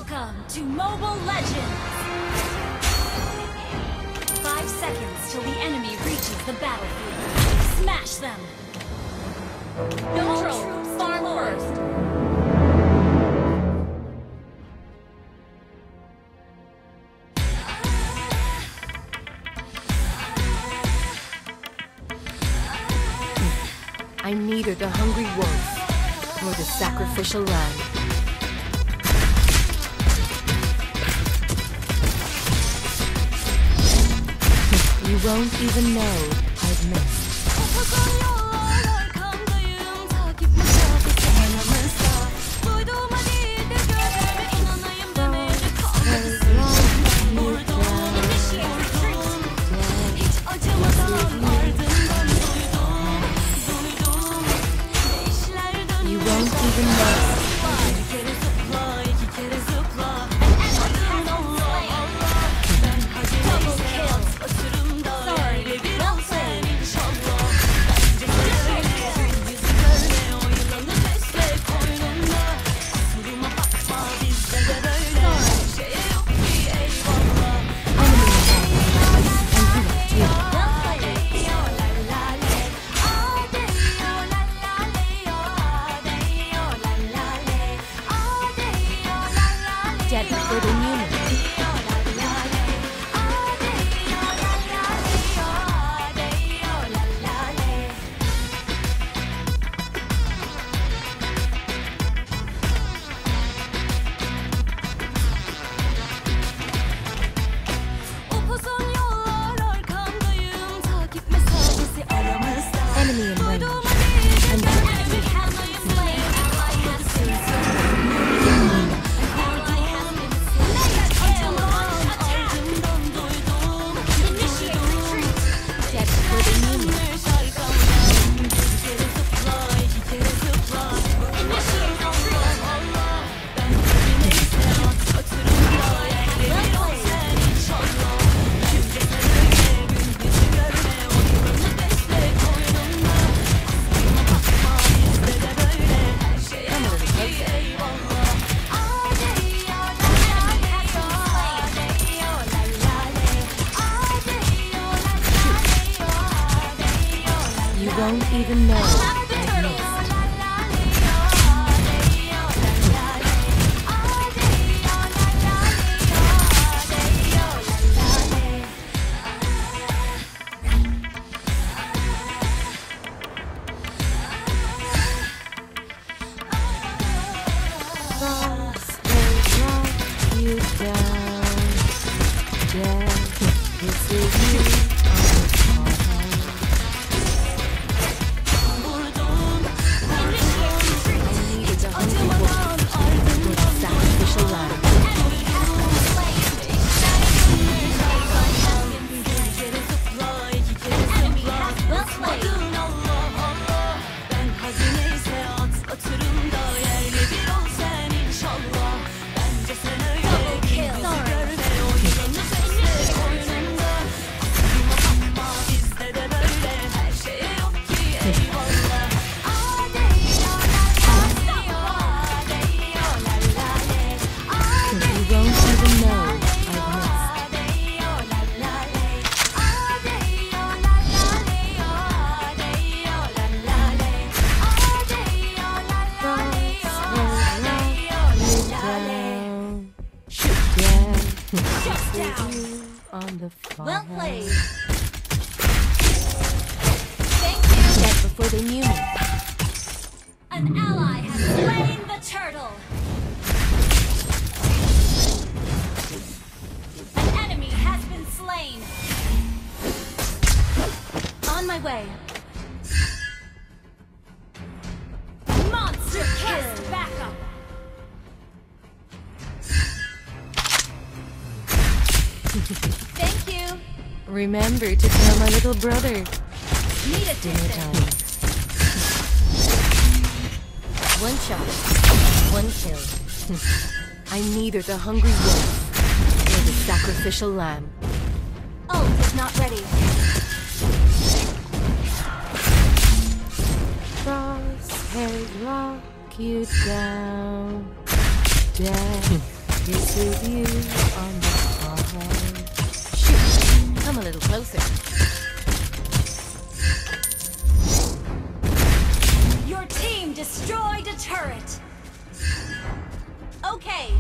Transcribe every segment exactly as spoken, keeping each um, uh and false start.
Welcome to Mobile Legends! Five seconds till the enemy reaches the battlefield. Smash them! No troops, farm first! I'm neither the hungry wolf nor the sacrificial lamb. You won't even know I've missed. You won't even know. Dead before they knew me. Enemy in range. You won't even know I've missed. Frost will knock you down. Death kisses you on the forehead. On the Well played! Thank you! Dead before they knew me. An ally has slain the turtle! An enemy has been slain! On my way! Monster kill! Backup! Thank you! Remember to tell my little brother. Need a Dinner time. One shot, one kill. I'm neither the hungry wolf nor the sacrificial lamb. Ult is not ready. Crosshairs lock you down. Death This is you on the forehead. Shoot, come a little closer. Your team destroyed a turret. Okay.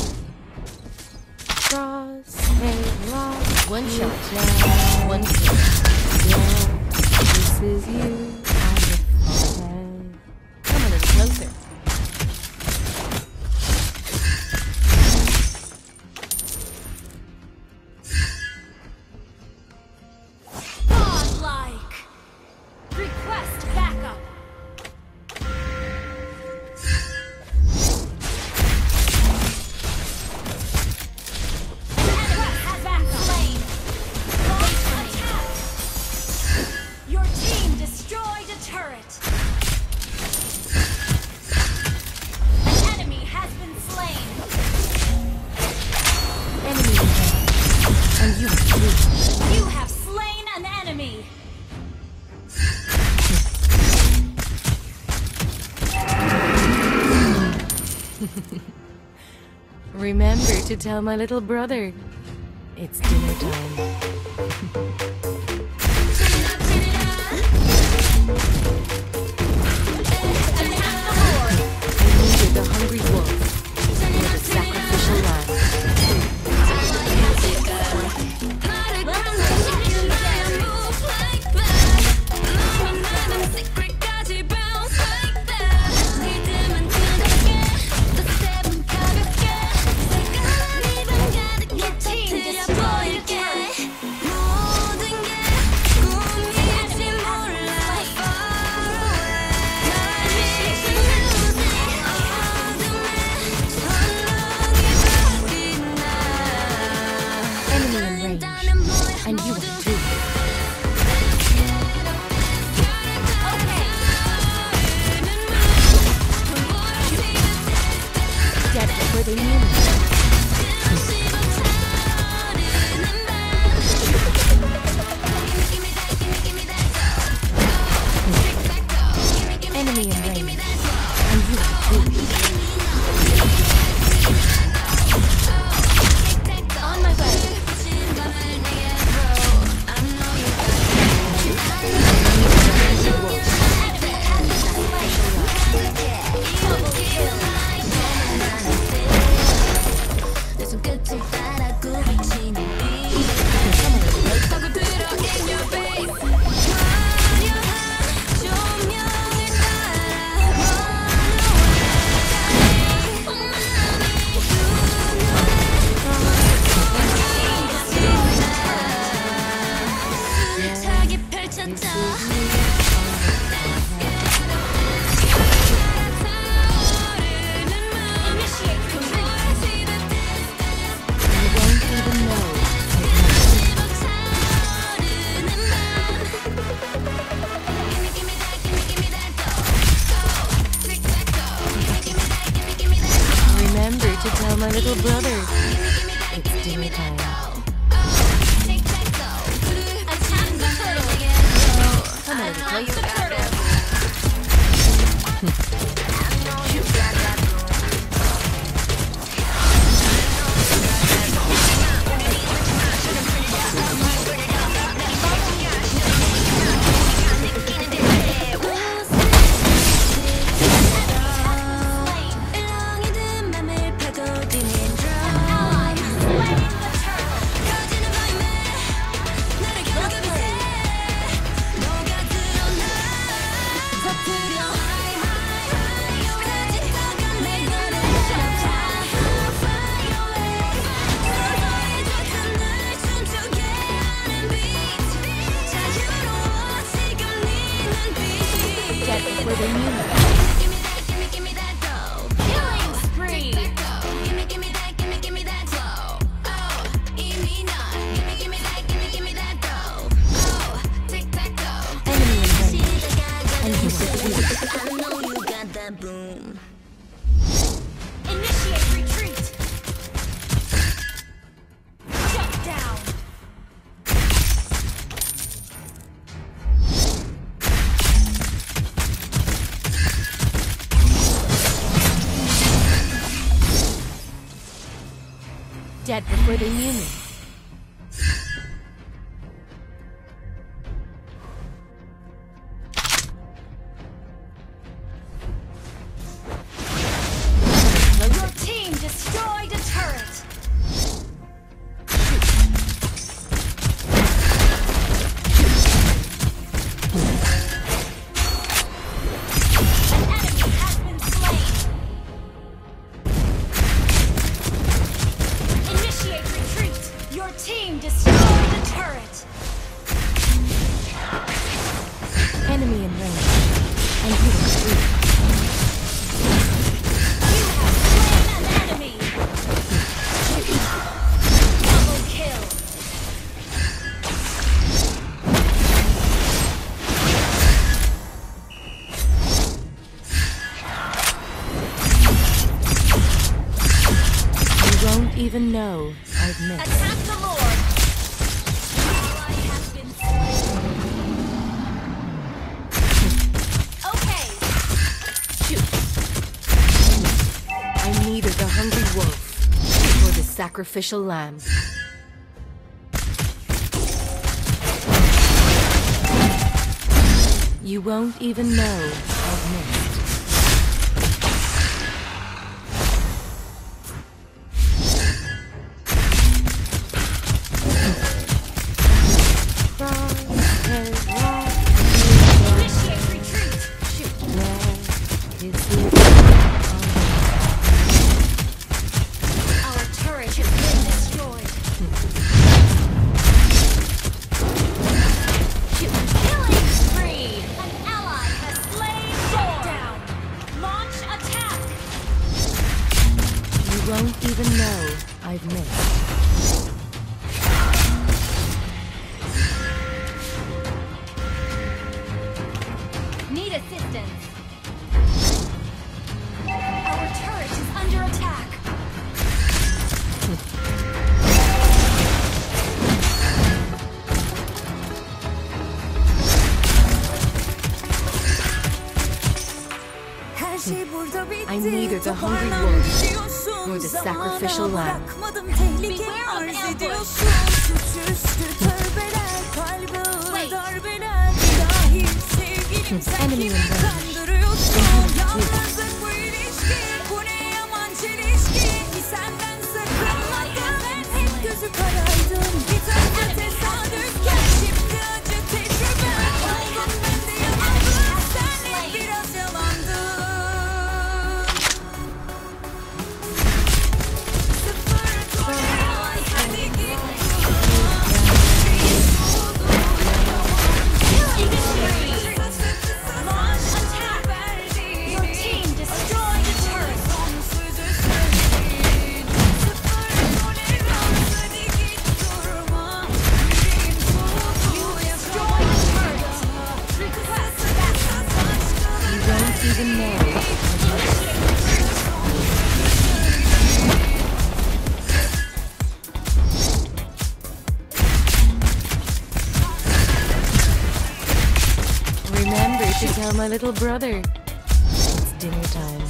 Cross, hey, lock. One shot, yeah. One kill. Yeah, this is you on the forehead. Come a little closer. Godlike. Request backup. Your team destroyed a turret. An enemy has been slain. Enemy in there. And you too. You have slain an enemy. Remember to tell my little brother. It's dinner time. I needed the hungry wolf or the sacrificial lamb. Your team destroyed a turret. Enemy in range. And you are too. Dead before they knew me. Enemy in range. And you are too. On my way. Remember to tell my little brother. It's dinner time. Attack the turtle. Come a little closer. Where they knew me. Killing spree. Enemy in range. And you are too. Initiate retreat. Shut down. for the human. Your team destroyed a turret. An enemy has been slain. Initiate retreat. Your team destroyed a turret. Enemy in range. And you retreat. You have slain an enemy. Double kill. You won't even know I've missed. Attack the Lord. Ally has been slain. Okay. Shoot. I'm neither the hungry wolf nor the sacrificial lamb. You won't even know I've missed. Initiate retreat. Our turret has been destroyed. Killing spree. An ally has slain Thor. Down. Launch attack. You won't even know I've missed. Need assistance. Our turret is under attack. Her şey burada bitti. I'm neither the hungry Toparlan wolf gidiyorsun. nor the Zamana sacrificial lamb. bırakmadım, tehlike Beware of arz ambush. ediyorsun. Suçüstü tövbeler, kalbe ağır Wait. darbeler. Dahil sevgilim, sen Enemy kimi in range. kandırıyorsun? Enemy. Yalnızlık bu ilişki, bu ne yaman çelişki. Ki senden sakınmadım, ben hep gözü karaydım. Bir tarafa tesadüfken, şimdi acı tecrüben. Oldum ben de yalandım, sen hep biraz yalandın. Sıfır tolerans, hadi git durma. Killing spree. Launch attack. Your team destroyed a turret. Sonsuzü söyledin. Sıfır tolerans, hadi git durma. Yüreğim soğudu, You destroyed a turret. Request backup. You won't even know. Remember to tell my little brother. It's dinner time.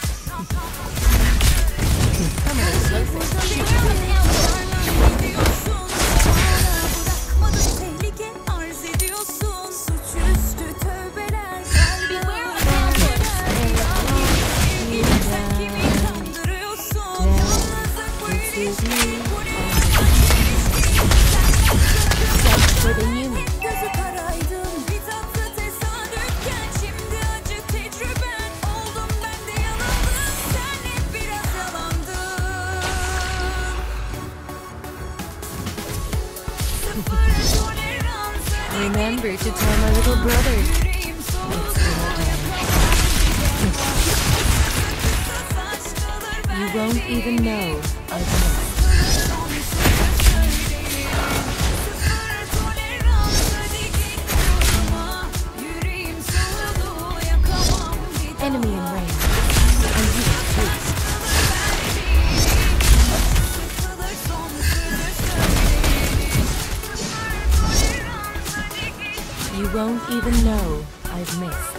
Come on, closer. gidiyorsun. Zamana bırakmadım, tehlike arz ediyorsun. Suçüstü tövbeler, kalbe Beware of darbeler. Sevgilim, sen kimi kandırıyorsun? Yalnızlık bu ilişki, bu ne yaman çelişki. Senden For the sakınmadım, human. hep gözü karaydım. Bir tatlı tesadüfken, şimdi acı tecrüben. Oldum ben de yanıldım, sen hep biraz yalandın. Sıfır tolerans, hadi Remember to tell my little brother. yüreğim soğudu. You won't even know I've missed. Enemy in range. And you retreat. You won't even know I've missed.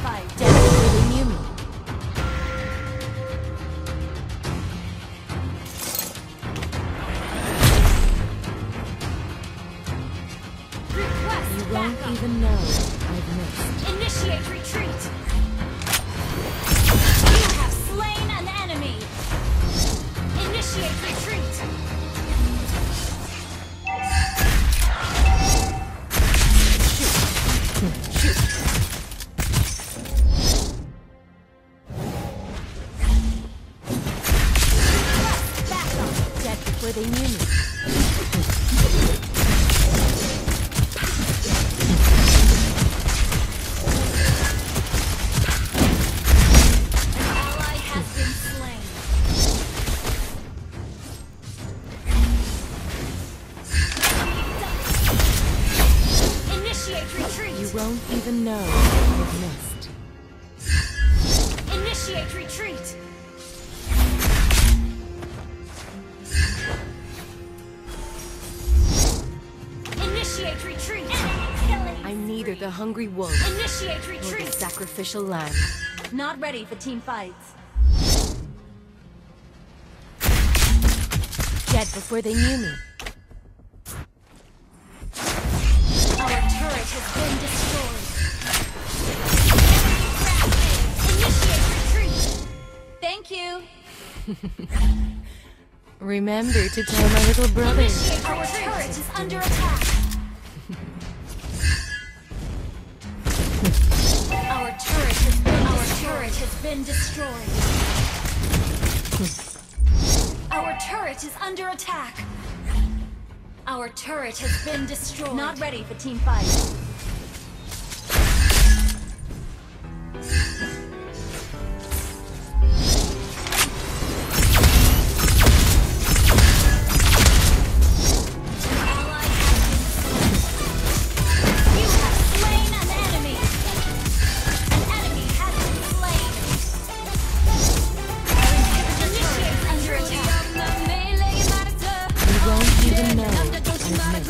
fight. Dead before they knew me. Request You won't backup. even know I've missed. Initiate retreat. You have slain an enemy. Initiate retreat. Request backup. Dead before they knew me. Ally has been slain. Initiate retreat. You won't even know I've missed. Initiate retreat. Initiate retreat. I'm neither the hungry wolf Initiate nor the retreat. sacrificial lamb. Not ready for team fights. Dead before they knew me. Our turret has been destroyed. Initiate retreat. Thank you. Remember to tell my little brother. Initiate Our turret is under attack. Our turret has been Our turret has been destroyed. Our turret is under attack. Our turret has been destroyed. Not ready for team fight. Ally has been slain. You have slain an enemy. An enemy has been slain. Initiate under attack. You won't even know I've missed.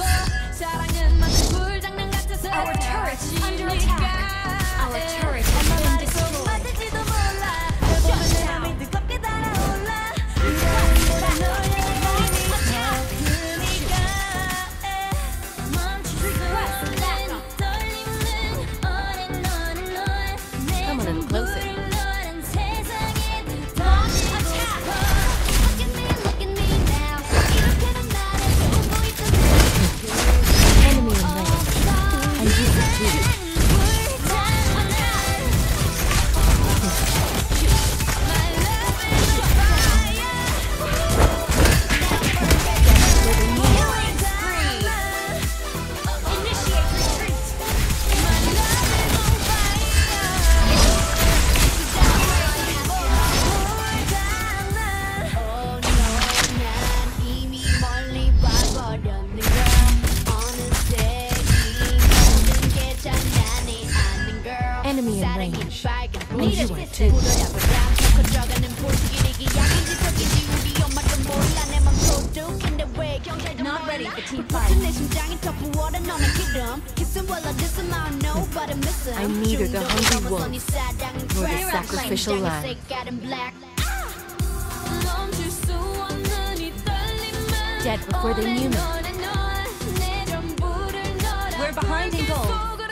Our turret is under attack. Our turret has been destroyed. Shut down. Request backup. Attack. Request backup. Come a little closer. Launch attack. Enemy in range. I'm using two. Killing spree. Initiate retreat. Enemy in range. Need you are too. Not ready for team fight. I'm neither the hungry wolf nor the sacrificial lamb. Dead before they knew me. We're behind in gold.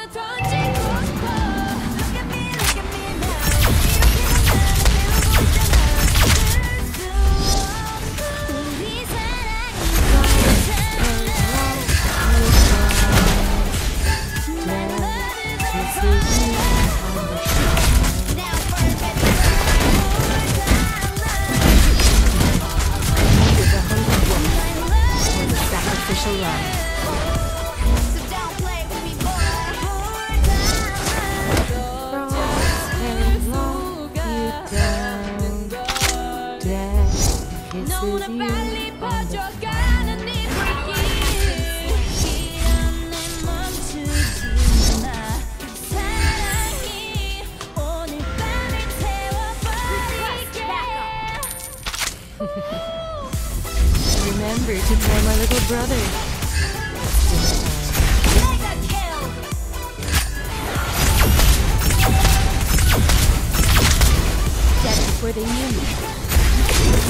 Neither the hungry wolf nor the sacrificial lamb. Remember to tell my little brother. Mega kill! where they knew me.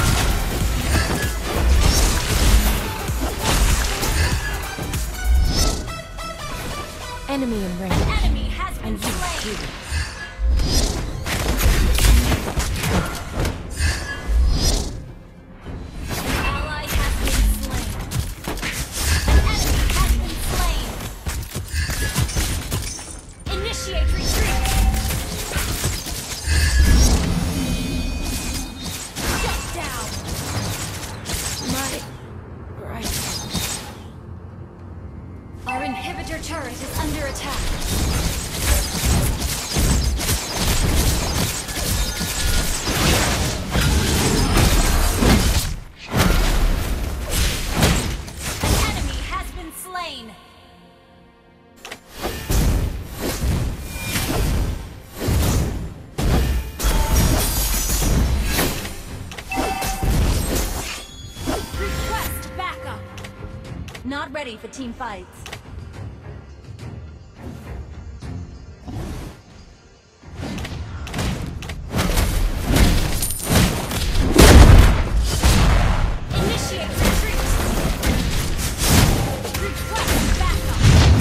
Enemy in range. Enemy has been And you slain. too. Ally has been slain. An enemy has been slain. Initiate retreat. Shut down. My right. Our inhibitor turret is under attack. An enemy has been slain. Request backup. Not ready for team fights. Initiate retreat. Request backup.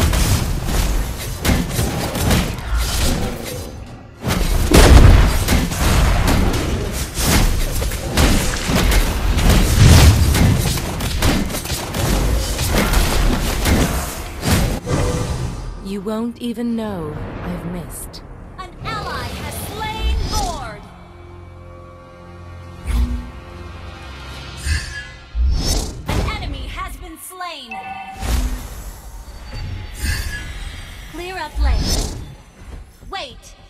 You won't even know I've missed. An ally has slain Lord. An enemy has been slain. Clear up lane. Wait.